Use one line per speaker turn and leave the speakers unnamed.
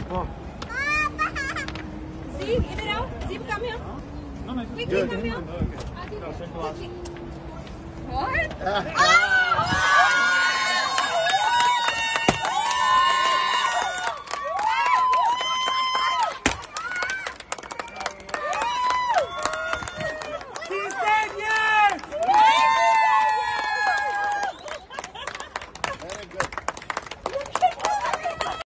Oh.
Zeke, get it out. Zeke, come here. Quickly, come here.
Okay.
What?